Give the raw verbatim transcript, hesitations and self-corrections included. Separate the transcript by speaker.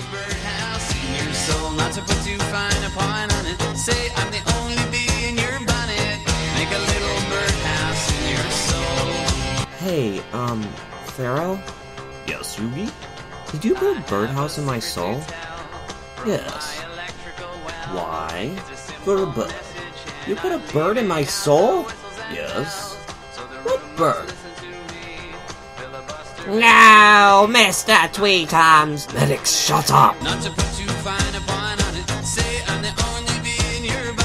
Speaker 1: birdhouse in your soul, not to put too fine a point on it. Say I'm the only bee in your bonnet. Make a little birdhouse in your soul.
Speaker 2: Hey, um, Pharaoh?
Speaker 3: Yes, Yugi?
Speaker 2: Did you put a birdhouse in my soul?
Speaker 3: Yes.
Speaker 2: Why? For a bird. You put a bird in my soul?
Speaker 3: Yes.
Speaker 2: What bird?
Speaker 4: No, Mister Tweetums!
Speaker 2: Medics, shut up!
Speaker 1: Not to put too fine a point on it. Say I'm the only bee in your bonnet.